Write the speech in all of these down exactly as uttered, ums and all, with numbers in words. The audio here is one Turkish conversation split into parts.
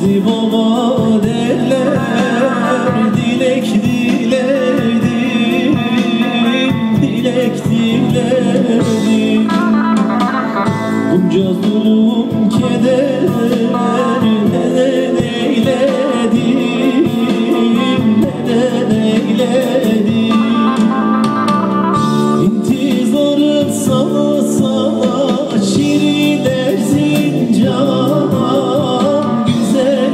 Bizi baba derler, dilek diledim, dilek diledim. Bunca zulüm keder neden eyledim, neden eyledim. İntizarım sana sana şirin Erzincan, güzel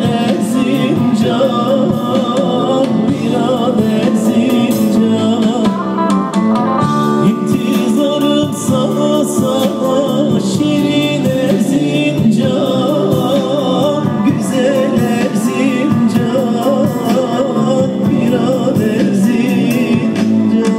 Erzincan, viran Erzincan. İntizarım sana sana şirin Erzincan, güzel Erzincan, viran Erzincan.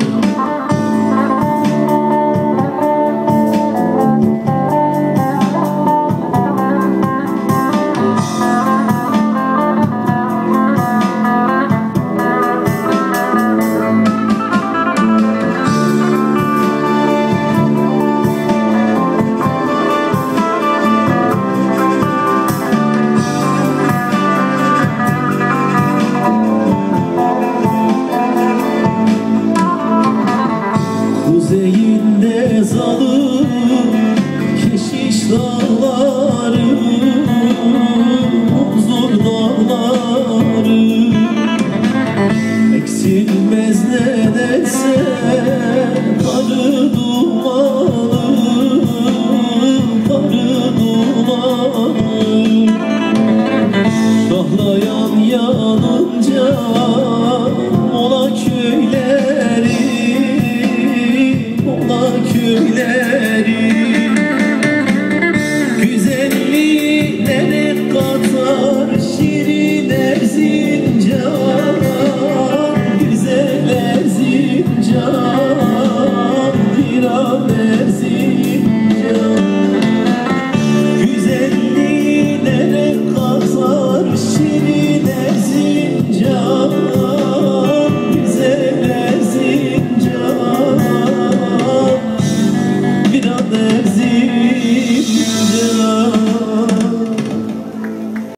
Kuzeyinde zalim keşiş dağları, huzur dağları. Eksilmez nedense karı dumanı, karı dumanı. Şahlayan yanınca ola köyleri, ola köyleri. Güzelliğine renk katar şirin Erzin